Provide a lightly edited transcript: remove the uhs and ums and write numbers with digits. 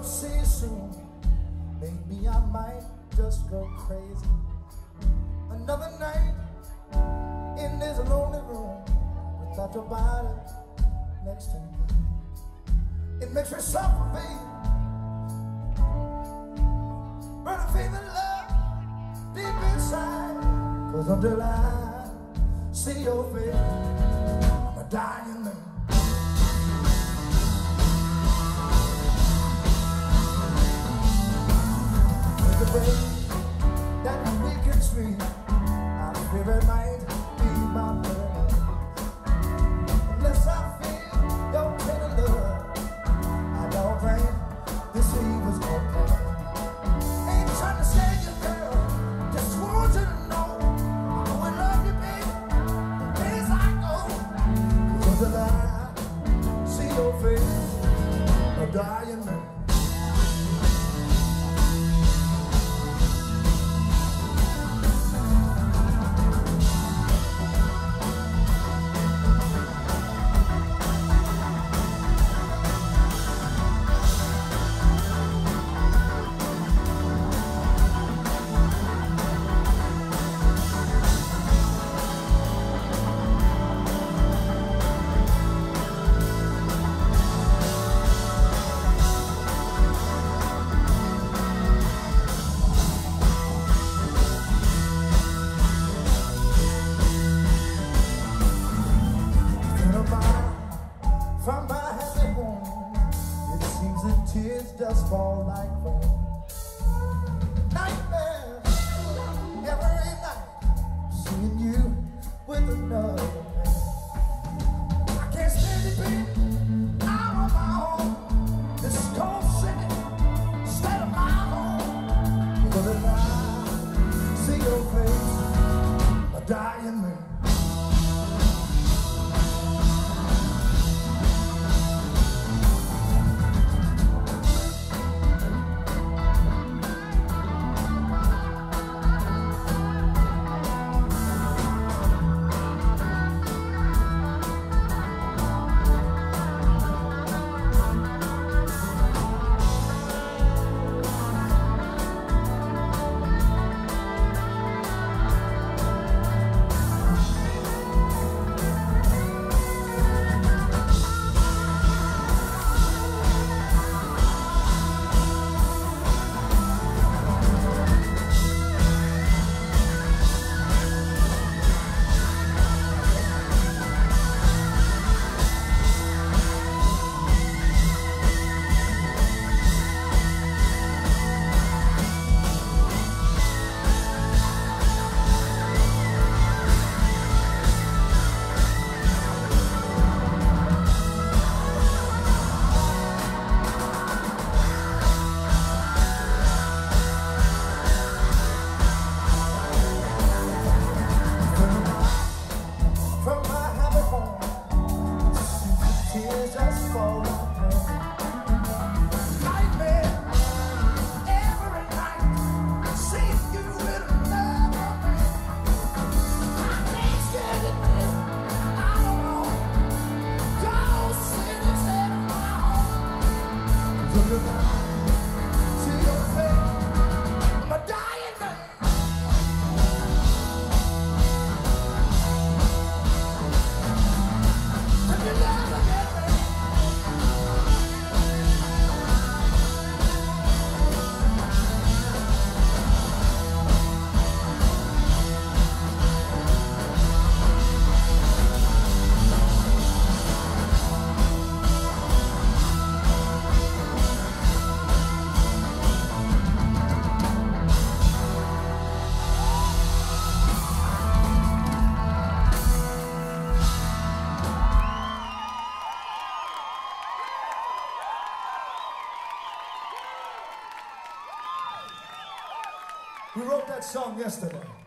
see you soon. Maybe I might just go crazy. Another night in this lonely room without your body next to me. It makes me suffer, baby. But I feel the love deep inside. 'Cause until I see your face, I'm a dying man. The way that we can sleep, I fear it might be my burden. Unless I feel your tender love, I don't think this evil's gonna come. Ain't trying to save you, girl, just want you to know I will love you, baby, as I go. 'Cause until I see your face, I'm dying man. From my happy home, it seems the tears just fall like rain. Nightmares every night, seeing you with another man. I can't stand it, baby, out on my own. This cold city, instead of my home. But if I see your face, a dying man. We wrote that song yesterday.